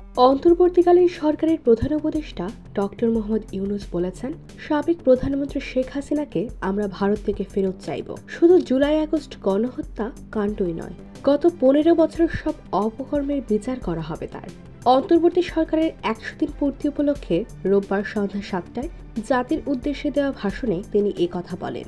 অন্তর্বর্তীকালীন সরকারের প্রধান উপদেষ্টা ডক্টর মোহাম্মদ ইউনূস বলেছেন, সাবেক প্রধানমন্ত্রী শেখ হাসিনাকে আমরা ভারত থেকে ফেরত চাইব। শুধু জুলাই আগস্ট গণহত্যা কাণ্ডই নয়, গত 15 বছরের সব অপকর্মের বিচার করা হবে তার। অন্তর্বর্তী সরকারের 100 দিন পূর্তি উপলক্ষে রোববার সন্ধ্যা 7টায় জাতির উদ্দেশ্যে দেওয়া ভাষণে তিনি কথা বলেন।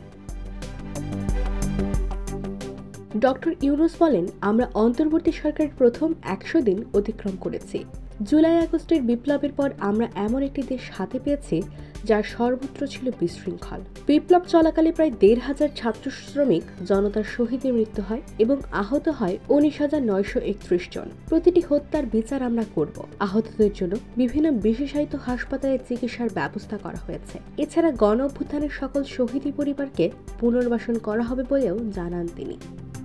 ডক্টর ইউনূস বলেন, আমরা অন্তর্বর্তী সরকারের প্রথম 100 দিন অতিক্রম করেছি। জুলাই আগস্টের বিপ্লবের পর আমরা এমন একটি দেশ হাতে পেয়েছি যার সর্বত্র ছিল বিশৃঙ্খল। বিপ্লব চলাকালে প্রায় 1,500 ছাত্র শ্রমিক জনতার শহীদের মৃত্যু হয় এবং আহত হয় 19,931 জন। প্রতিটি হত্যার বিচার আমরা করব। আহতদের জন্য বিভিন্ন বিশেষায়িত হাসপাতালে চিকিৎসার ব্যবস্থা করা হয়েছে। এছাড়া গণ অভ্যুত্থানের সকল শহীদ পরিবারকে পুনর্বাসন করা হবে বলেও জানান তিনি।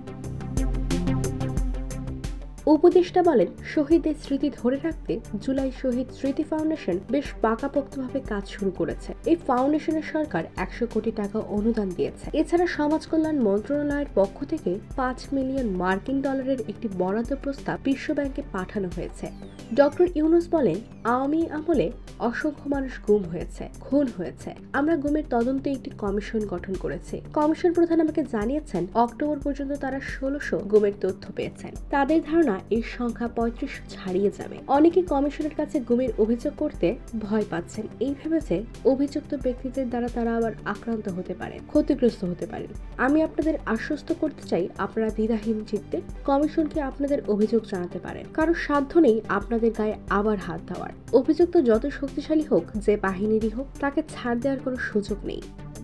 উপদেষ্টা বলেন, শহীদদের স্মৃতি ধরে রাখতে জুলাই শহীদ স্মৃতি ফাউন্ডেশন বেশ পাকাপোক্তভাবে কাজ শুরু করেছে। এই ফাউন্ডেশনের সরকার 100 কোটি টাকা অনুদান দিয়েছে। এছাড়া সমাজ কল্যাণ মন্ত্রণালয়ের পক্ষ থেকে 5 মিলিয়ন মার্কিন ডলারের একটি বরাদ্দ প্রস্তাব বিশ্ব ব্যাংকে পাঠানো হয়েছে। ডক্টর ইউনূস বলেন, আওয়ামী আমলে অসংখ্য মানুষ গুম হয়েছে, খুন হয়েছে। আমরা গুমের তদন্তে একটি কমিশন গঠন করেছি। কমিশন প্রধান আমাকে জানিয়েছেন, অক্টোবর পর্যন্ত তারা 1600 গুমের তথ্য পেয়েছেন। তাদের ধারণা এর সংখ্যা 3500 ছাড়িয়ে যাবে। অনেকে কমিশনের কাছে গুমের অভিযোগ করতে ভয় পাচ্ছেন, এই ভেবেছে অভিযুক্ত ব্যক্তিদের দ্বারা তারা আবার আক্রান্ত হতে পারে, ক্ষতিগ্রস্ত হতে পারেন। আমি আপনাদের আশ্বস্ত করতে চাই, আপনারা দ্বিধাহীন চিত্তে কমিশনকে আপনাদের অভিযোগ জানাতে পারেন। কারো সাধ্য নেই আপনাদের গায়ে আবার হাত দেওয়ার। অভিযুক্ত যত শক্তিশালী হোক, যে বাহিনীরই হোক, তাকে ছাড় দেওয়ার কোনো সুযোগ নেই।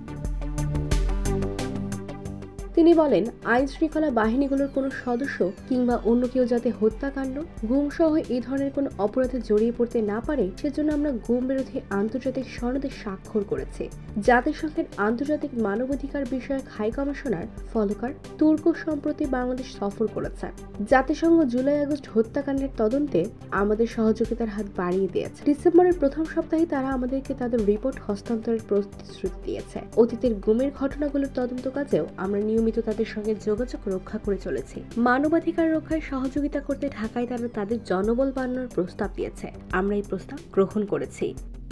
তিনি বলেন, আইন শৃঙ্খলা বাহিনীগুলোর কোনো সদস্য কিংবা অন্য কেউ যাতে হত্যাকাণ্ড, গুম সহ এই ধরনের কোনো অপরাধে জড়িয়ে পড়তে না পারে, সেজন্য আমরা গুম বিরোধী আন্তর্জাতিক সনদে স্বাক্ষর করেছি। জাতিসংঘের আন্তর্জাতিক মানবাধিকার বিষয়ক হাই কমিশনার ফলকার তুর্ক সম্প্রতি বাংলাদেশ সফর করেছেন। জাতিসংঘ জুলাই আগস্ট হত্যাকাণ্ডের তদন্তে আমাদের সহযোগিতার হাত বাড়িয়ে দিয়েছে। ডিসেম্বরের প্রথম সপ্তাহে তারা আমাদেরকে তাদের রিপোর্ট হস্তান্তরের প্রতিশ্রুতি দিয়েছে। অতীতের গুমের ঘটনাগুলোর তদন্ত কাজেও আমরা নিয়মিত তাদের সঙ্গে যোগাযোগ রক্ষা করে চলেছি। মানবাধিকার রক্ষায় সহযোগিতা করতে ঢাকায় তারা তাদের জনবল বাড়ানোর প্রস্তাব দিয়েছে। আমরা এই প্রস্তাব গ্রহণ করেছি।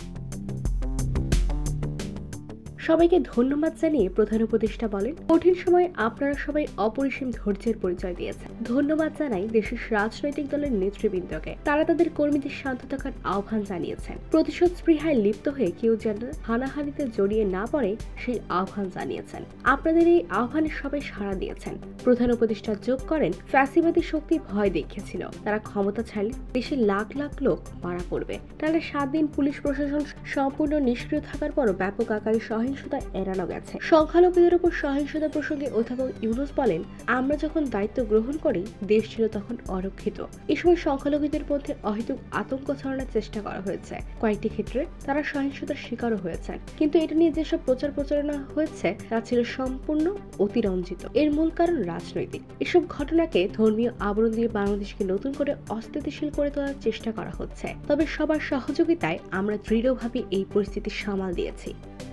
সবাইকে ধন্যবাদ জানিয়ে প্রধান উপদেষ্টা বলেন, কঠিন সময়ে আপনারা সবাই অপরিসীম ধৈর্যের পরিচয় দিয়েছেন। ধন্যবাদ জানাই দেশের রাজনৈতিক দলের নেতৃবৃন্দকে। তারা তাদের কর্মীদের শান্ত থাকার আহ্বান জানিয়েছেন। প্রতিশোধ স্পৃহায় লিপ্ত হয়ে কেউ যেন হানাহানিতে জড়িয়ে না পড়ে, সেই আহ্বান জানিয়েছেন। আপনাদের এই আহ্বানে সবাই সাড়া দিয়েছেন। প্রধান উপদেষ্টা যোগ করেন, ফ্যাসিবাদী শক্তি ভয় দেখিয়েছিল, তারা ক্ষমতা ছাড়লে দেশে লাখ লাখ লোক মারা পড়বে। টানা 7 দিন পুলিশ প্রশাসন সম্পূর্ণ নিষ্ক্রিয় থাকার পরও ব্যাপক আকারে সহিংসতা এড়ানো গেছে। সংখ্যালঘুদের উপর সহিংসতা প্রসঙ্গে অধ্যাপক ইউনূস বলেন, আমরা যখন দায়িত্ব গ্রহণ করি, দেশ ছিল তখন অরক্ষিত। এই সময় সংখ্যালঘুদের মধ্যে অহেতুক আতঙ্ক ছড়ানোর চেষ্টা করা হয়েছে। কয়েকটি ক্ষেত্রে তারা সহিংসতার শিকারও হয়েছেন। কিন্তু এটা নিয়ে যেসব প্রচারণা হয়েছে তা ছিল সম্পূর্ণ অতিরঞ্জিত। এর মূল কারণ রাজনৈতিক। এসব ঘটনাকে ধর্মীয় আবরণ দিয়ে বাংলাদেশকে নতুন করে অস্থিতিশীল করে তোলার চেষ্টা করা হচ্ছে। তবে সবার সহযোগিতায় আমরা দৃঢ়ভাবে এই পরিস্থিতি সামাল দিয়েছি।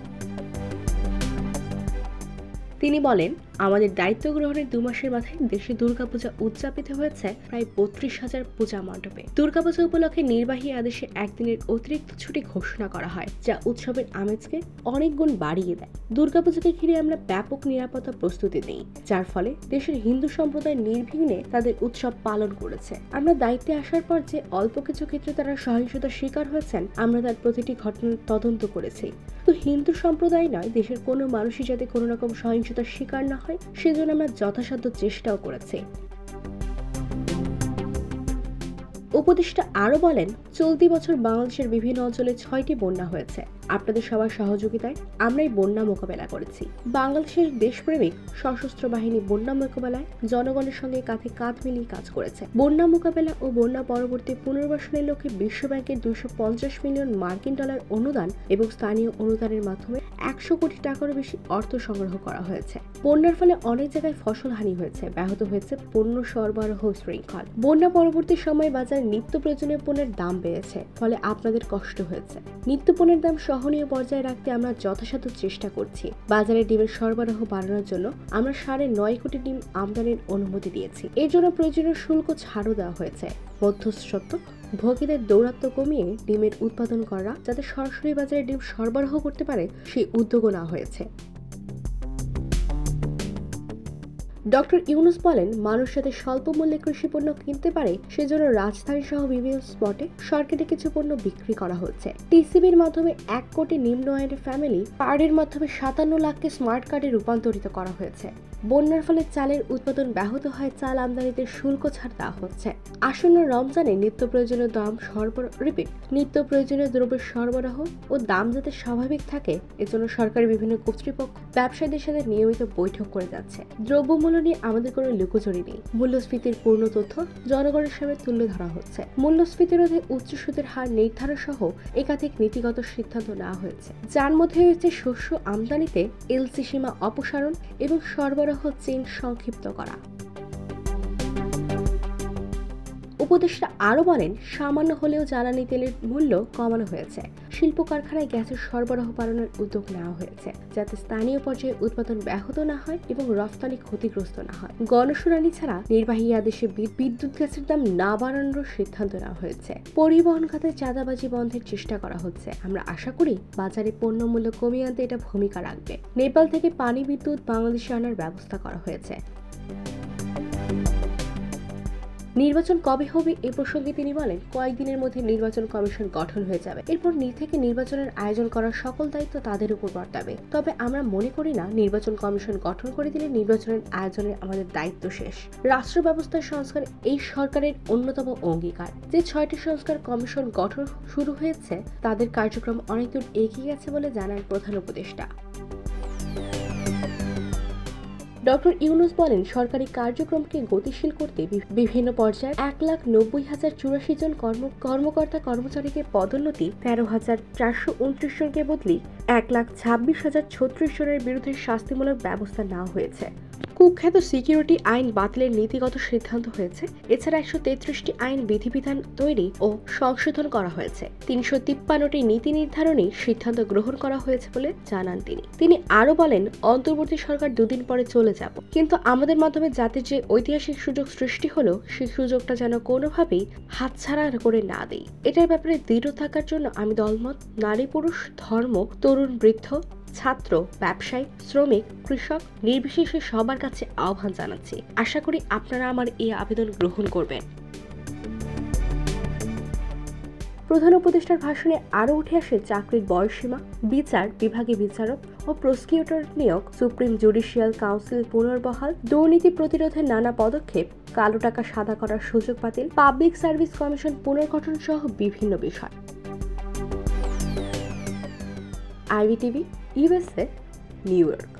তিনি বলেন, আমাদের দায়িত্ব গ্রহণের 2 মাসের মাথায় দেশে দুর্গাপূজা উদযাপিত হয়েছে প্রায় 32,000 পূজা মণ্ডপে। দুর্গাপূজা উপলক্ষে নির্বাহী আদেশে একদিনের অতিরিক্ত ছুটি ঘোষণা করা হয়, যা উৎসবের আমেজকে অনেক গুণ বাড়িয়ে দেয়। দুর্গাপূজাকে ঘিরে আমরা ব্যাপক নিরাপত্তা প্রস্তুতি নেই, যার ফলে দেশের হিন্দু সম্প্রদায় নির্বিঘ্নে তাদের উৎসব পালন করেছে। আমরা দায়িত্বে আসার পর যে অল্প কিছু ক্ষেত্রে তারা সহিংসতার শিকার হয়েছেন, আমরা তার প্রতিটি ঘটনার তদন্ত করেছি। তো হিন্দু সম্প্রদায় নয়, দেশের কোনো মানুষই যাতে কোনো রকম সহিংসতার শিকার না হয়, সেজন্য আমরা যথাসাধ্য চেষ্টাও করেছি। উপদেষ্টা আরো বলেন, চলতি বছর বাংলাদেশের বিভিন্ন অঞ্চলে 6টি বন্যা হয়েছে। আপনাদের সবার সহযোগিতায় আমরা এই বন্যা মোকাবেলা করেছি। বাংলাদেশের দেশপ্রেমিক সশস্ত্র বাহিনী বন্যা মোকাবেলায় জনগণের সঙ্গে কাঁধে কাঁধ মিলিয়ে কাজ করেছে। বন্যা মোকাবেলা ও বন্যা পরবর্তী পুনর্বাসনের লক্ষ্যে বিশ্ব ব্যাংকের 250 মিলিয়ন মার্কিন ডলার অনুদান এবং স্থানীয় অনুদানের মাধ্যমে 100 কোটি টাকারও বেশি অর্থ সংগ্রহ করা হয়েছে। বন্যার ফলে অনেক জায়গায় ফসল হানি হয়েছে, ব্যাহত হয়েছে পণ্য সরবরাহ শৃঙ্খল। বন্যা পরবর্তী সময়ে বাজারে নিত্য প্রয়োজনীয় পণ্যের দাম বেড়েছে, ফলে আপনাদের কষ্ট হয়েছে। নিত্য পণ্যের দাম সহনীয় পর্যায়ে রাখতে আমরা যথাসাধ্য চেষ্টা করছি। বাজারে ডিমের সরবরাহ বাড়ানোর জন্য আমরা 9.5 কোটি ডিম আমদানির অনুমতি দিয়েছি। এর জন্য প্রয়োজনীয় শুল্ক ছাড়ও দেওয়া হয়েছে। মধ্যস্থত্ব ভোগীদের দৌরাত্ম্য কমিয়ে ডিমের উৎপাদন করা, যাতে সরাসরি বাজারে ডিম সরবরাহ করতে পারে সেই উদ্যোগও নেওয়া হয়েছে। ডক্টর ইউনুস বলেন, মানুষ যাতে স্বল্প মূল্যে কৃষি পণ্য কিনতে পারে সেজন্য রাজধানী সহ বিভিন্ন স্পটে সরকারি কিছু পণ্য বিক্রি করা হচ্ছে। টিসিবির মাধ্যমে 1 কোটি নিম্ন আয়ের ফ্যামিলি কার্ডের মাধ্যমে 57 লাখকে স্মার্ট কার্ডে রূপান্তরিত করা হয়েছে। বন্যার ফলে চালের উৎপাদন ব্যাহত হয়, চাল আমদানিতে শুল্ক ছাড় দেওয়া হচ্ছে। আসন্ন রমজানে নিত্য প্রয়োজনীয় নিত্য প্রয়োজনীয় দ্রব্যের সরবরাহ ও দাম যাতে স্বাভাবিক থাকে এজন্য সরকারি বিভিন্ন কর্তৃপক্ষ ব্যবসায়ীদের সাথে নিয়মিত বৈঠক করে যাচ্ছে। দ্রব্যমূল্য নিয়ে আমাদের কোনো লুকোচুরি নেই। মূল্যস্ফীতির পূর্ণ তথ্য জনগণের সামনে তুলে ধরা হচ্ছে। মূল্যস্ফীতি রোধে উচ্চ সুদের হার নির্ধারণ সহ একাধিক নীতিগত সিদ্ধান্ত নেওয়া হয়েছে, যার মধ্যে রয়েছে শস্য আমদানিতে এলসি সীমা অপসারণ এবং সরবরাহ চেইন সংক্ষিপ্ত করা। উপদেষ্টা আরো বলেন, সামান্য হলেও জ্বালানি তেলের মূল্য কমানো হয়েছে। শিল্প কারখানায় গ্যাসের সরবরাহ বাড়ানোর উদ্যোগ নেওয়া হয়েছে, যাতে স্থানীয় পর্যায়ে উৎপাদন ব্যাহত না হয় এবং রফতানি ক্ষতিগ্রস্ত না হয়। গণশুনানি ছাড়া নির্বাহী আদেশে বিদ্যুৎ গ্যাসের দাম না বাড়ানোর সিদ্ধান্ত নেওয়া হয়েছে। পরিবহন খাতে চাঁদাবাজি বন্ধের চেষ্টা করা হচ্ছে। আমরা আশা করি বাজারে পণ্য মূল্য কমিয়ে আনতে এটা ভূমিকা রাখবে। নেপাল থেকে পানি বিদ্যুৎ বাংলাদেশে আনার ব্যবস্থা করা হয়েছে। নির্বাচন কবে হবে এ প্রসঙ্গে তিনি বলেন, কয়েকদিনের মধ্যে নির্বাচন কমিশন গঠন হয়ে যাবে। এরপর থেকে নির্বাচনের আয়োজন করার সকল দায়িত্ব তাদের উপর বর্তাবে। তবে আমরা মনে করি না নির্বাচন কমিশন গঠন করে দিলে নির্বাচনের আয়োজনের আমাদের দায়িত্ব শেষ। রাষ্ট্র ব্যবস্থার সংস্কার এই সরকারের অন্যতম অঙ্গীকার। যে 6টি সংস্কার কমিশন গঠন শুরু হয়েছে তাদের কার্যক্রম অনেকদূর এগিয়ে গেছে বলে জানান প্রধান উপদেষ্টা। ডক্টর ইউনুস বলেন, সরকারি কার্যক্রমকে গতিশীল করতে বিভিন্ন পর্যায়ে 1,90,084 জন কর্মকর্তা কর্মচারীকে পদোন্নতি, 13,429 জনকে বদলি, 1,26,036 জনের বিরুদ্ধে শাস্তিমূলক ব্যবস্থা নেওয়া হয়েছে। কুখ্যাত সিকিউরিটি আইন বাতিলের নীতিগত সিদ্ধান্ত হয়েছে। এছাড়া 133টি আইন বিধিবিধান তৈরি ও সংশোধন করা হয়েছে। 353টি নীতি নির্ধারণী সিদ্ধান্ত গ্রহণ করা হয়েছে বলে জানান তিনি আরো বলেন, অন্তর্বর্তী সরকার 2 দিন পরে চলে যাব, কিন্তু আমাদের মাধ্যমে জাতির যে ঐতিহাসিক সুযোগ সৃষ্টি হলো সেই সুযোগটা যেন কোনোভাবেই হাতছাড়া করে না দেই। এটার ব্যাপারে দৃঢ় থাকার জন্য আমি দলমত, নারী পুরুষ, ধর্ম, তরুণ বৃদ্ধ, ছাত্র, ব্যবসায়ী, শ্রমিক, কৃষক নির্বিশেষে সবার কাছে আহ্বান জানাচ্ছি। আশা করি আপনারা আমার এই আবেদন গ্রহণ করবেন। প্রধান উপদেষ্টার ভাষণে আরও উঠে আসে চাকরির বয়সসীমা, বিচার বিভাগে বিচারক ও প্রসিকিউটর নিয়োগ, সুপ্রিম জুডিশিয়াল কাউন্সিল পুনর্বহাল, দুর্নীতি প্রতিরোধের নানা পদক্ষেপ, কালো টাকা সাদা করার সুযোগ বাতিল, পাবলিক সার্ভিস কমিশন পুনর্গঠন সহ বিভিন্ন বিষয়। IBTV, USA, New York.